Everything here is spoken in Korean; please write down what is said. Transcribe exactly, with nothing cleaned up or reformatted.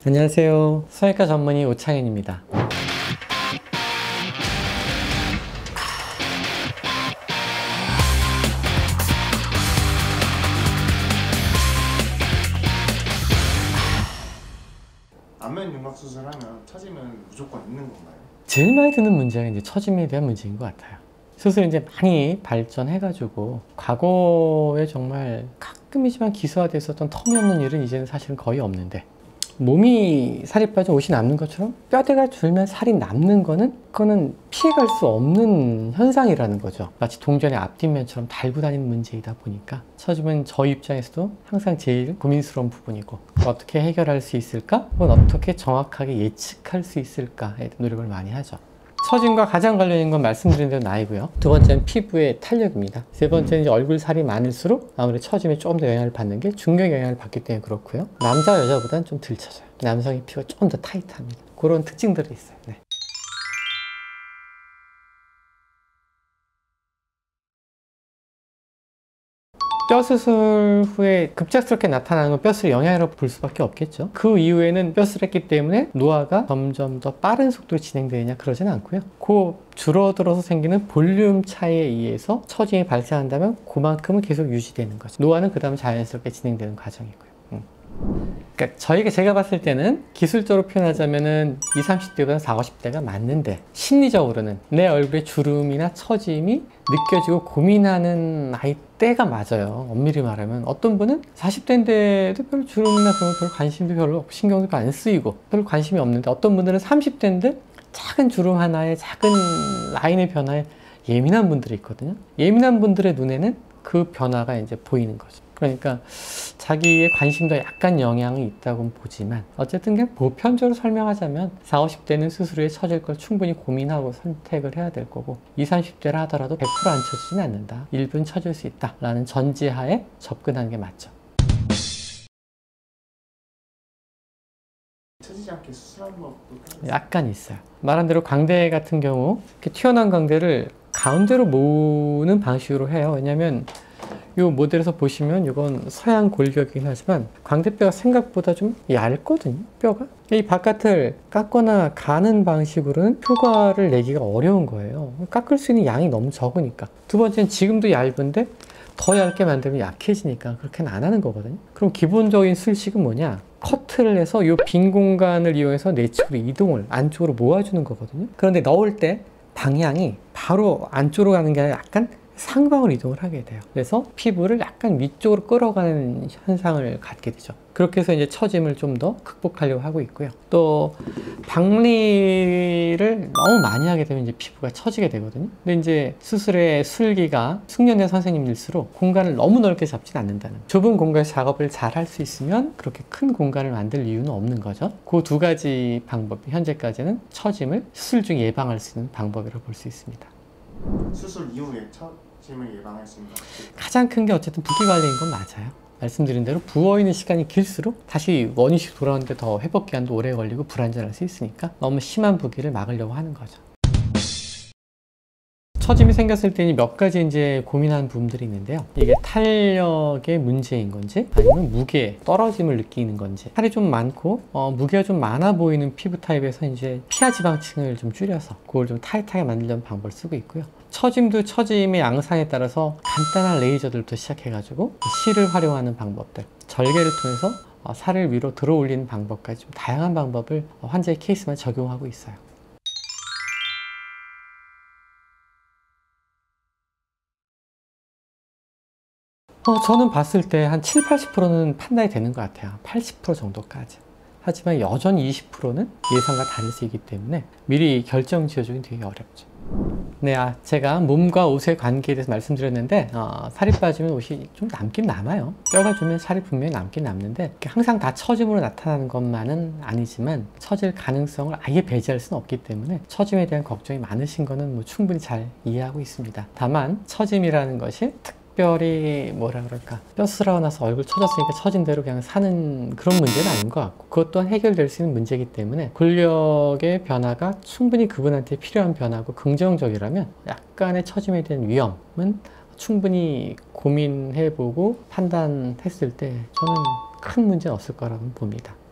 안녕하세요. 성형외과 전문의 오창현입니다. 안면 윤곽 수술하면 처짐은 무조건 있는 건가요? 제일 많이 드는 문제가 이제 처짐에 대한 문제인 것 같아요. 수술이 이제 많이 발전해가지고 과거에 정말 가끔이지만 기소화되어 있었던 터무니없는 일은 이제는 사실은 거의 없는데, 몸이 살이 빠져 옷이 남는 것처럼 뼈대가 줄면 살이 남는 거는 그거는 피해갈 수 없는 현상이라는 거죠. 마치 동전의 앞뒷면처럼 달고 다니는 문제이다 보니까 처짐은 저희 입장에서도 항상 제일 고민스러운 부분이고, 어떻게 해결할 수 있을까? 혹은 어떻게 정확하게 예측할 수 있을까에 노력을 많이 하죠. 처짐과 가장 관련 있는 건 말씀드린 대로 나이고요. 두 번째는 피부의 탄력입니다. 세 번째는 이제 얼굴 살이 많을수록 아무래도 처짐에 조금 더 영향을 받는 게 중력 영향을 받기 때문에 그렇고요. 남자와 여자보다는 좀 덜 처져요. 남성의 피부가 조금 더 타이트합니다. 그런 특징들이 있어요. 네. 뼈 수술 후에 급작스럽게 나타나는 건 뼈슬 영향이라고 볼 수밖에 없겠죠. 그 이후에는 뼈슬 했기 때문에 노화가 점점 더 빠른 속도로 진행되느냐, 그러진 않고요. 그 줄어들어서 생기는 볼륨 차이에 의해서 처짐이 발생한다면 그만큼은 계속 유지되는 거죠. 노화는 그 다음 자연스럽게 진행되는 과정이고요. 음. 그러니까 저희가 제가 봤을 때는 기술적으로 표현하자면은 이십, 삼십 대보다 사십, 오십 대가 맞는데, 심리적으로는 내 얼굴에 주름이나 처짐이 느껴지고 고민하는 나이 때가 맞아요. 엄밀히 말하면 어떤 분은 사십 대인데도 별로 주름이나 그런 거 별 관심도 별로 없고 신경도 안 쓰이고 별로 관심이 없는데, 어떤 분들은 삼십 대인데 작은 주름 하나에 작은 라인의 변화에 예민한 분들이 있거든요. 예민한 분들의 눈에는 그 변화가 이제 보이는 거죠. 그러니까 자기의 관심도 약간 영향이 있다고 보지만, 어쨌든 그냥 보편적으로 설명하자면 사십, 오십 대는 수술 후에 처질 걸 충분히 고민하고 선택을 해야 될 거고, 이십, 삼십 대를 하더라도 백 퍼센트 안 처지진 않는다, 일부는 처질 수 있다 라는 전제하에 접근하는 게 맞죠. 처지지 않게 수술하는 법도 약간 있어요. 말한 대로 광대 같은 경우 이렇게 튀어나온 광대를 가운데로 모으는 방식으로 해요. 왜냐면 이 모델에서 보시면 이건 서양 골격이긴 하지만 광대뼈가 생각보다 좀 얇거든요. 뼈가 이 바깥을 깎거나 가는 방식으로는 효과를 내기가 어려운 거예요. 깎을 수 있는 양이 너무 적으니까. 두 번째는 지금도 얇은데 더 얇게 만들면 약해지니까 그렇게는 안 하는 거거든요. 그럼 기본적인 술식은 뭐냐? 커트를 해서 이 빈 공간을 이용해서 내측으로 이동을 안쪽으로 모아주는 거거든요. 그런데 넣을 때 방향이 바로 안쪽으로 가는 게 아니라 약간 상방으로 이동을 하게 돼요. 그래서 피부를 약간 위쪽으로 끌어가는 현상을 갖게 되죠. 그렇게 해서 이제 처짐을 좀 더 극복하려고 하고 있고요. 또 박리를 너무 많이 하게 되면 이제 피부가 처지게 되거든요. 근데 이제 수술의 술기가 숙련된 선생님일수록 공간을 너무 넓게 잡진 않는다는, 좁은 공간에서 작업을 잘 할 수 있으면 그렇게 큰 공간을 만들 이유는 없는 거죠. 그 두 가지 방법이 현재까지는 처짐을 수술 중 예방할 수 있는 방법이라고 볼 수 있습니다. 수술 이후에 처짐을 예방할 수 있는 가장 큰 게 어쨌든 붓기 관리인 건 맞아요. 말씀드린 대로 부어있는 시간이 길수록 다시 원위식 돌아오는데 더 회복 기간도 오래 걸리고 불안전할 수 있으니까 너무 심한 붓기를 막으려고 하는 거죠. 처짐이 생겼을 때는 몇 가지 이제 고민하는 부분들이 있는데요. 이게 탄력의 문제인 건지, 아니면 무게, 떨어짐을 느끼는 건지, 살이 좀 많고 어, 무게가 좀 많아 보이는 피부 타입에서 이제 피하 지방층을 좀 줄여서 그걸 좀 타이트하게 만들려는 방법을 쓰고 있고요. 처짐도 처짐의 양상에 따라서 간단한 레이저들부터 시작해가지고 실을 활용하는 방법들, 절개를 통해서 어, 살을 위로 들어 올리는 방법까지 좀 다양한 방법을 어, 환자의 케이스만 적용하고 있어요. 어, 저는 봤을 때 한 칠, 팔십 퍼센트는 판단이 되는 것 같아요. 팔십 퍼센트 정도까지. 하지만 여전히 이십 퍼센트는 예상과 다를 수 있기 때문에 미리 결정 지어주긴 되게 어렵죠. 네, 아, 제가 몸과 옷의 관계에 대해서 말씀드렸는데, 어, 살이 빠지면 옷이 좀 남긴 남아요. 뼈가 주면 살이 분명히 남긴 남는데, 항상 다 처짐으로 나타나는 것만은 아니지만 처질 가능성을 아예 배제할 수는 없기 때문에 처짐에 대한 걱정이 많으신 거는 뭐 충분히 잘 이해하고 있습니다. 다만 처짐이라는 것이 특 특별히 뭐라 그럴까, 뼈 수술하고 나서 얼굴 처졌으니까 처진 대로 그냥 사는 그런 문제는 아닌 것 같고, 그것 또한 해결될 수 있는 문제이기 때문에 근력의 변화가 충분히 그분한테 필요한 변화고 긍정적이라면 약간의 처짐에 대한 위험은 충분히 고민해보고 판단했을 때 저는 큰 문제는 없을 거라고 봅니다.